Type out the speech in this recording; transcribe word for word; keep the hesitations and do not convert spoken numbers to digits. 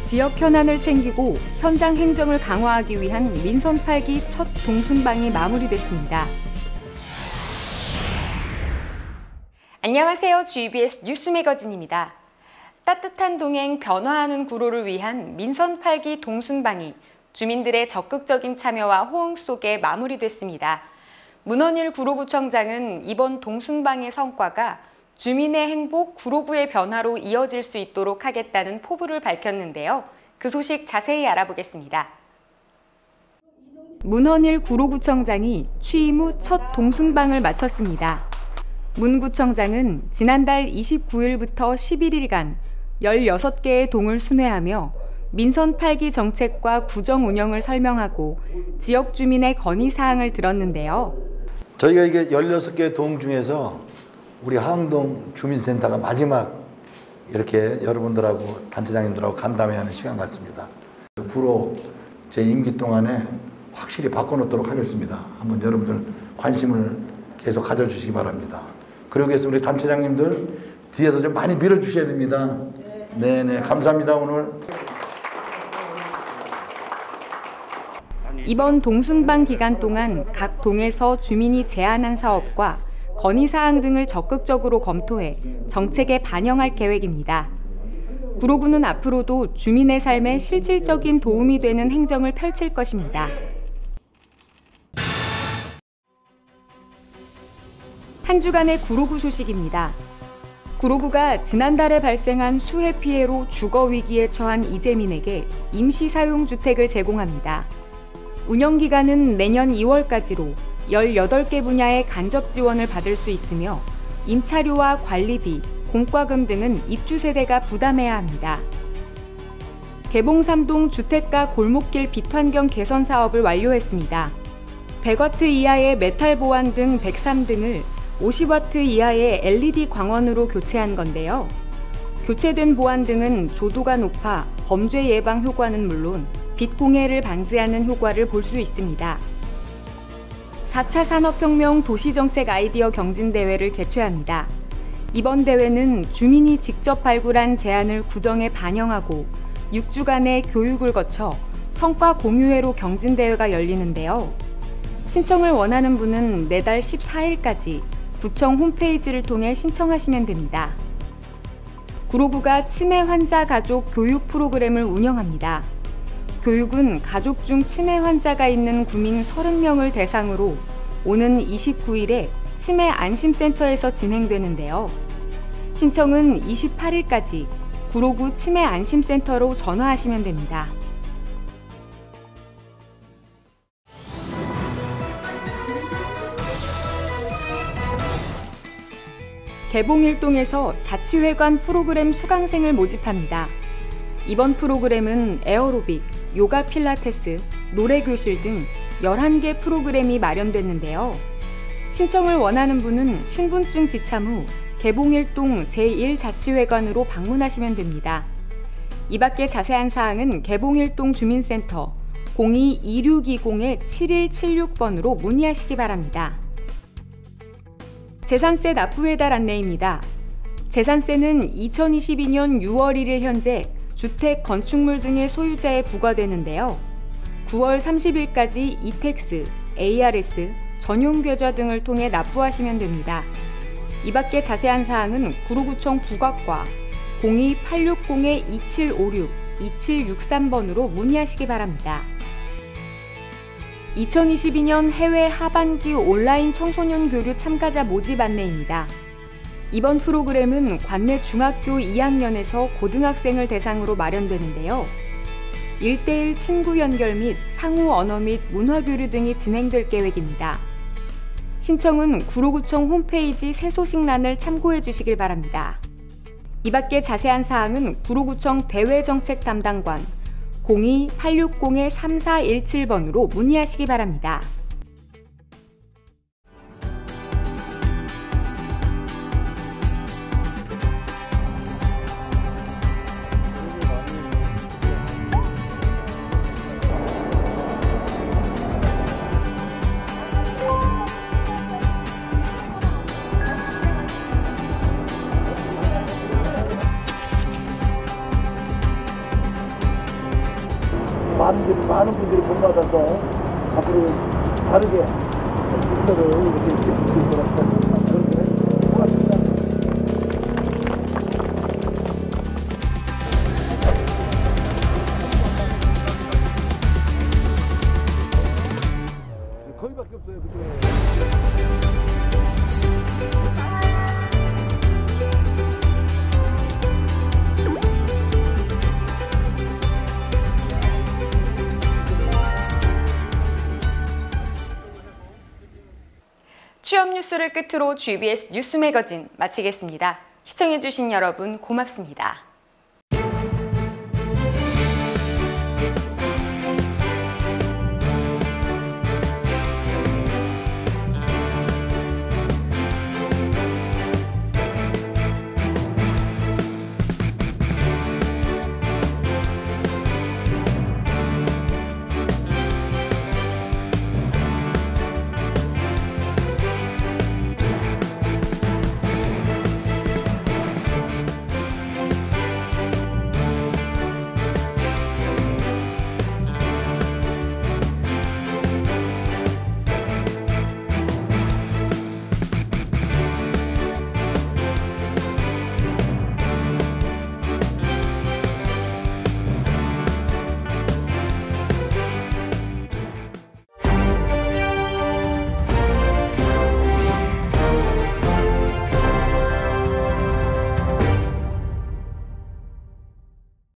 지역 현안을 챙기고 현장 행정을 강화하기 위한 민선 팔 기 첫 동순방이 마무리됐습니다. 안녕하세요. 지비에스 뉴스 매거진입니다. 따뜻한 동행 변화하는 구로를 위한 민선 팔 기 동순방이 주민들의 적극적인 참여와 호응 속에 마무리됐습니다. 문헌일 구로구청장은 이번 동순방의 성과가 주민의 행복, 구로구의 변화로 이어질 수 있도록 하겠다는 포부를 밝혔는데요. 그 소식 자세히 알아보겠습니다. 문헌일 구로구청장이 취임 후 첫 동순방을 마쳤습니다. 문 구청장은 지난달 이십구 일부터 십일 일간 열여섯 개의 동을 순회하며 민선 팔 기 정책과 구정 운영을 설명하고 지역 주민의 건의사항을 들었는데요. 저희가 이게 열여섯 개의 동 중에서 우리 하흥동 주민센터가 마지막 이렇게 여러분들하고 단체장님들하고 간담회하는 시간 같습니다. 구로 제 임기 동안에 확실히 바꿔놓도록 하겠습니다. 한번 여러분들 관심을 계속 가져주시기 바랍니다. 그러기 위해서 우리 단체장님들 뒤에서 좀 많이 밀어주셔야 됩니다. 네네, 감사합니다. 오늘. 이번 동순방 기간 동안 각 동에서 주민이 제안한 사업과 건의사항 등을 적극적으로 검토해 정책에 반영할 계획입니다. 구로구는 앞으로도 주민의 삶에 실질적인 도움이 되는 행정을 펼칠 것입니다. 한 주간의 구로구 소식입니다. 구로구가 지난달에 발생한 수해 피해로 주거 위기에 처한 이재민에게 임시 사용 주택을 제공합니다. 운영 기간은 내년 이월까지로 열여덟 개 분야의 간접 지원을 받을 수 있으며 임차료와 관리비, 공과금 등은 입주 세대가 부담해야 합니다. 개봉 삼 동 주택가 골목길 빛 환경 개선 사업을 완료했습니다. 백 와트 이하의 메탈 보안 등 백삼 등을 오십 와트 이하의 엘이디 광원으로 교체한 건데요. 교체된 보안 등은 조도가 높아 범죄 예방 효과는 물론 빛 공해를 방지하는 효과를 볼 수 있습니다. 사 차 산업혁명 도시정책 아이디어 경진대회를 개최합니다. 이번 대회는 주민이 직접 발굴한 제안을 구정에 반영하고 육 주간의 교육을 거쳐 성과 공유회로 경진대회가 열리는데요. 신청을 원하는 분은 내달 십사 일까지 구청 홈페이지를 통해 신청하시면 됩니다. 구로구가 치매 환자 가족 교육 프로그램을 운영합니다. 교육은 가족 중 치매 환자가 있는 구민 서른 명을 대상으로 오는 이십구 일에 치매 안심센터에서 진행되는데요. 신청은 이십팔 일까지 구로구 치매 안심센터로 전화하시면 됩니다. 개봉일동에서 자치회관 프로그램 수강생을 모집합니다. 이번 프로그램은 에어로빅, 요가 필라테스, 노래교실 등 열한 개 프로그램이 마련됐는데요. 신청을 원하는 분은 신분증 지참 후 개봉일동 제일 자치회관으로 방문하시면 됩니다. 이 밖의 자세한 사항은 개봉일동 주민센터 공이 이육이공 칠일칠육 번으로 문의하시기 바랍니다. 재산세 납부해달 안내입니다. 재산세는 이천이십이 년 유월 일 일 현재 주택, 건축물 등의 소유자에 부과되는데요. 구월 삼십 일까지 이택스, 에이아르에스, 전용계좌 등을 통해 납부하시면 됩니다. 이 밖의 자세한 사항은 구로구청 북악과 공이 팔육공 이칠오육 이칠육삼 번으로 문의하시기 바랍니다. 이천이십이 년 해외 하반기 온라인 청소년 교류 참가자 모집 안내입니다. 이번 프로그램은 관내 중학교 이 학년에서 고등학생을 대상으로 마련되는데요. 일 대일 친구 연결 및 상호 언어 및 문화 교류 등이 진행될 계획입니다. 신청은 구로구청 홈페이지 새소식란을 참고해 주시길 바랍니다. 이 밖의 자세한 사항은 구로구청 대외정책 담당관 공이 팔육공 삼사일칠 번으로 문의하시기 바랍니다. 많은 분들이, 많은 분들이 본받아서 앞으로 다르게 인터를 이렇게 지킬 수 있도록 그렇게 고맙습니다. 거기밖에 없어요, 그쪽에. 취업 뉴스를 끝으로 지비에스 뉴스 매거진 마치겠습니다. 시청해주신 여러분 고맙습니다.